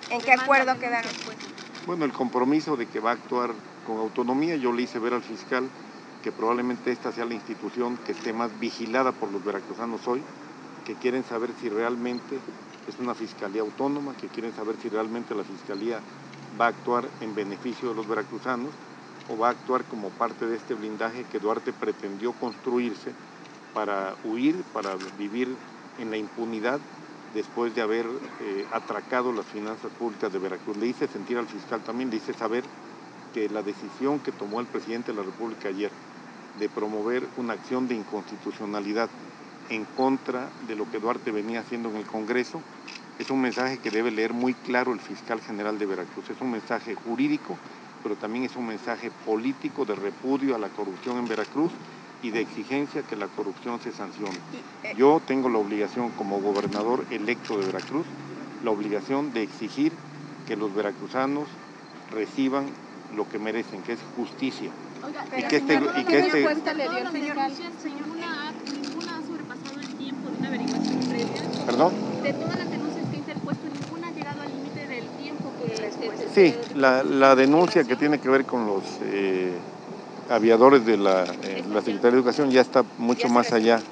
¿En qué acuerdo quedaron? Bueno, el compromiso de que va a actuar con autonomía. Yo le hice ver al fiscal que probablemente esta sea la institución que esté más vigilada por los veracruzanos hoy, que quieren saber si realmente es una fiscalía autónoma, que quieren saber si realmente la fiscalía va a actuar en beneficio de los veracruzanos o va a actuar como parte de este blindaje que Duarte pretendió construirse para huir, para vivir en la impunidad después de haber atracado las finanzas públicas de Veracruz. Le hice sentir al fiscal también, le hice saber que la decisión que tomó el presidente de la República ayer de promover una acción de inconstitucionalidad en contra de lo que Duarte venía haciendo en el Congreso es un mensaje que debe leer muy claro el fiscal general de Veracruz. Es un mensaje jurídico, pero también es un mensaje político de repudio a la corrupción en Veracruz y de exigencia que la corrupción se sancione. Yo tengo la obligación como gobernador electo de Veracruz, la obligación de exigir que los veracruzanos reciban lo que merecen, que es justicia. Oiga, respuesta le dio el fiscal? Ninguna ha sobrepasado el tiempo de una averiguación previa. ¿Perdón? De todas las denuncias que ha interpuesto, ninguna ha llegado al límite del tiempo que Sí, la denuncia que tiene que ver con los aviadores de la Secretaría de Educación ya está mucho más allá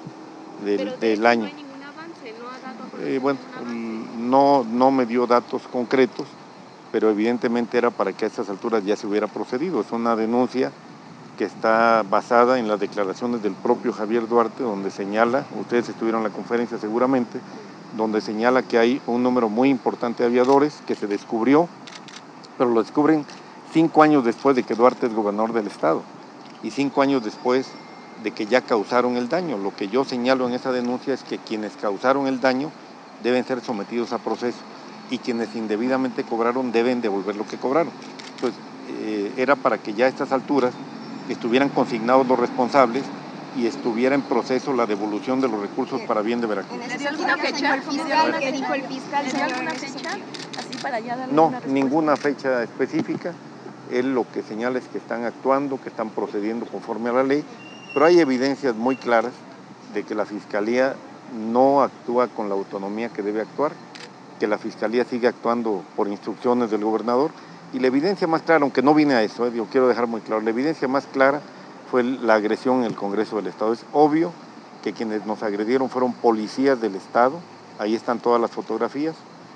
del año. No hay ningún avance, no ha dado a conocer Bueno, ningún avance. no me dio datos concretos, pero evidentemente era para que a estas alturas ya se hubiera procedido. Es una denuncia que está basada en las declaraciones del propio Javier Duarte, donde señala, ustedes estuvieron en la conferencia seguramente, donde señala que hay un número muy importante de aviadores que se descubrió, pero lo descubren 5 años después de que Duarte es gobernador del estado y 5 años después de que ya causaron el daño. Lo que yo señalo en esa denuncia es que quienes causaron el daño deben ser sometidos a proceso y quienes indebidamente cobraron deben devolver lo que cobraron. Entonces, era para que ya a estas alturas estuvieran consignados los responsables y estuviera en proceso la devolución de los recursos para bien de Veracruz. ¿Le dio alguna fecha? ¿Qué dijo el fiscal? ¿Le dio alguna fecha? Así para ya darle No, una respuesta. ninguna fecha específica. Él lo que señala es que están actuando, que están procediendo conforme a la ley, pero hay evidencias muy claras de que la Fiscalía no actúa con la autonomía que debe actuar, que la Fiscalía sigue actuando por instrucciones del gobernador. Y la evidencia más clara, aunque no vine a eso, yo quiero dejar muy claro, la evidencia más clara fue la agresión en el Congreso del Estado. Es obvio que quienes nos agredieron fueron policías del Estado, ahí están todas las fotografías.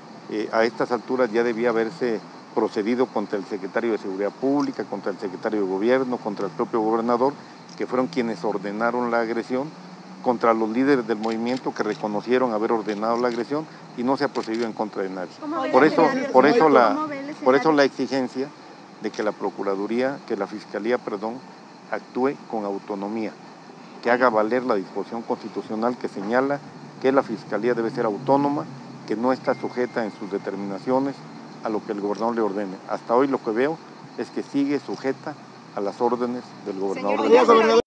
A estas alturas ya debía haberse procedido contra el secretario de Seguridad Pública, contra el secretario de Gobierno, contra el propio gobernador, que fueron quienes ordenaron la agresión, contra los líderes del movimiento que reconocieron haber ordenado la agresión y no se ha procedido en contra de nadie. Por eso la exigencia de que la Procuraduría, que la Fiscalía, actúe con autonomía, que haga valer la disposición constitucional que señala que la Fiscalía debe ser autónoma, que no está sujeta en sus determinaciones a lo que el gobernador le ordene. Hasta hoy lo que veo es que sigue sujeta a las órdenes del gobernador.